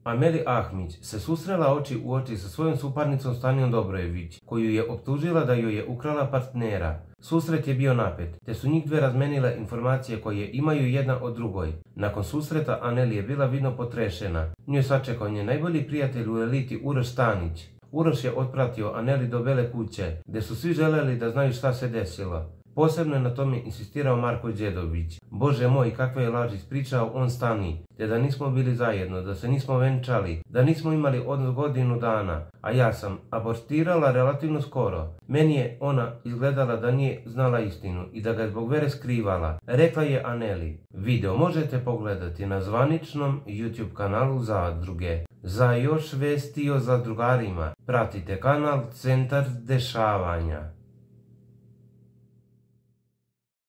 Ameli Ahmić se susrela oči u oči sa svojom suparnicom Stanijom Dobrojević, koju je optužila da joj je ukrala partnera. Susret je bio napet, te su njih dve razmenile informacije koje imaju jedna od drugoj. Nakon susreta Aneli je bila vidno potrešena. Nju je sačekao njen najbolji prijatelj u eliti Uroš Stanić. Uroš je otpratio Aneli do Bele kuće, gdje su svi želeli da znaju šta se desilo. Posebno je na tome insistirao Marko Đedović. Bože moj, kakve je laži ispričao on Stani, te da nismo bili zajedno, da se nismo venčali, da nismo imali odnos godinu dana, a ja sam abortirala relativno skoro. Meni je ona izgledala da nije znala istinu i da ga je zbog vere skrivala, rekla je Aneli. Video možete pogledati na zvaničnom YouTube kanalu Zadruge. Za još vesti o zadrugarima pratite kanal Centar dešavanja.